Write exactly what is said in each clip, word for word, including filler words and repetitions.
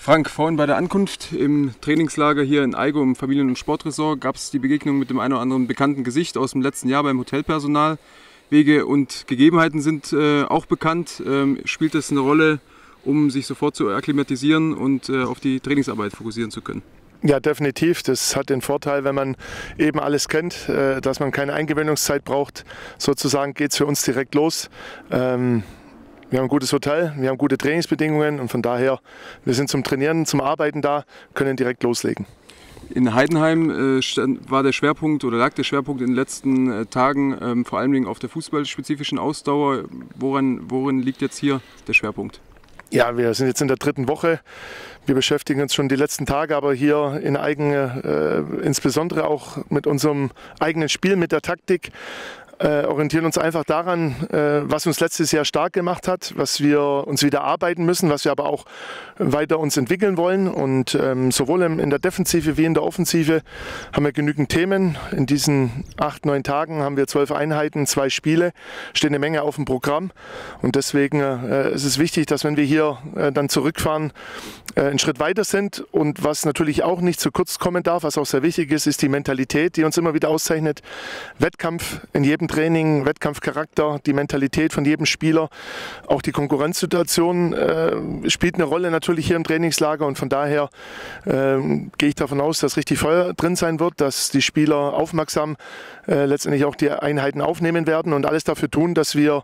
Frank, vorhin bei der Ankunft im Trainingslager hier in Aigo im Familien- und Sportresort gab es die Begegnung mit dem einen oder anderen bekannten Gesicht aus dem letzten Jahr beim Hotelpersonal. Wege und Gegebenheiten sind äh, auch bekannt. Ähm, spielt das eine Rolle, um sich sofort zu akklimatisieren und äh, auf die Trainingsarbeit fokussieren zu können? Ja, definitiv. Das hat den Vorteil, wenn man eben alles kennt, äh, dass man keine Eingewöhnungszeit braucht. Sozusagen geht es für uns direkt los. Ähm, Wir haben ein gutes Hotel, wir haben gute Trainingsbedingungen und von daher, wir sind zum Trainieren, zum Arbeiten da, können direkt loslegen. In Heidenheim äh, stand, war der Schwerpunkt oder lag der Schwerpunkt in den letzten äh, Tagen ähm, vor allem auf der fußballspezifischen Ausdauer. Woran, worin liegt jetzt hier der Schwerpunkt? Ja, wir sind jetzt in der dritten Woche. Wir beschäftigen uns schon die letzten Tage, aber hier in Aigen äh, insbesondere auch mit unserem eigenen Spiel, mit der Taktik. Äh, orientieren uns einfach daran, äh, was uns letztes Jahr stark gemacht hat, was wir uns wieder arbeiten müssen, was wir aber auch weiter uns entwickeln wollen. Und ähm, sowohl im, in der Defensive wie in der Offensive haben wir genügend Themen. In diesen acht, neun Tagen haben wir zwölf Einheiten, zwei Spiele, steht eine Menge auf dem Programm. Und deswegen äh, ist es wichtig, dass wenn wir hier äh, dann zurückfahren, äh, einen Schritt weiter sind. Und was natürlich auch nicht zu kurz kommen darf, was auch sehr wichtig ist, ist die Mentalität, die uns immer wieder auszeichnet. Wettkampf in jedem Training, Wettkampfcharakter, die Mentalität von jedem Spieler, auch die Konkurrenzsituation äh, spielt eine Rolle natürlich hier im Trainingslager und von daher äh, gehe ich davon aus, dass richtig Feuer drin sein wird, dass die Spieler aufmerksam äh, letztendlich auch die Einheiten aufnehmen werden und alles dafür tun, dass wir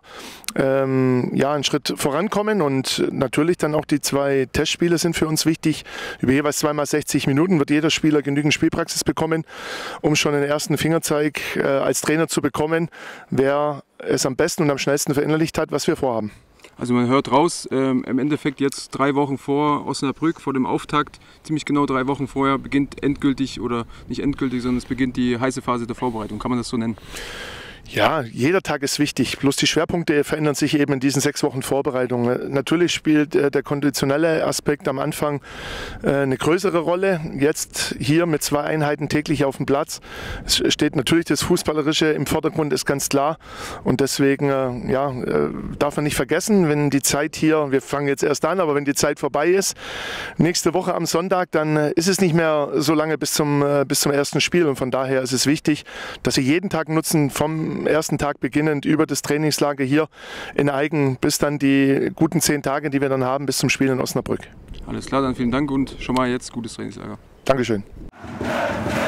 ähm, ja, einen Schritt vorankommen und natürlich dann auch die zwei Testspiele sind für uns wichtig. Über jeweils zweimal sechzig Minuten wird jeder Spieler genügend Spielpraxis bekommen, um schon den ersten Fingerzeig äh, als Trainer zu bekommen, wer es am besten und am schnellsten verinnerlicht hat, was wir vorhaben. Also man hört raus, ähm, im Endeffekt jetzt drei Wochen vor Osnabrück, vor dem Auftakt, ziemlich genau drei Wochen vorher beginnt endgültig oder nicht endgültig, sondern es beginnt die heiße Phase der Vorbereitung. Kann man das so nennen? Ja, jeder Tag ist wichtig, bloß die Schwerpunkte verändern sich eben in diesen sechs Wochen Vorbereitung. Natürlich spielt äh, der konditionelle Aspekt am Anfang äh, eine größere Rolle. Jetzt hier mit zwei Einheiten täglich auf dem Platz. Es steht natürlich das Fußballerische im Vordergrund, ist ganz klar. Und deswegen äh, ja, äh, darf man nicht vergessen, wenn die Zeit hier, wir fangen jetzt erst an, aber wenn die Zeit vorbei ist, nächste Woche am Sonntag, dann äh, ist es nicht mehr so lange bis zum, äh, bis zum ersten Spiel. Und von daher ist es wichtig, dass Sie jeden Tag nutzen, vom ersten Tag beginnend über das Trainingslager hier in Aigen bis dann die guten zehn Tage, die wir dann haben, bis zum Spiel in Osnabrück. Alles klar, dann vielen Dank und schon mal jetzt gutes Trainingslager. Dankeschön.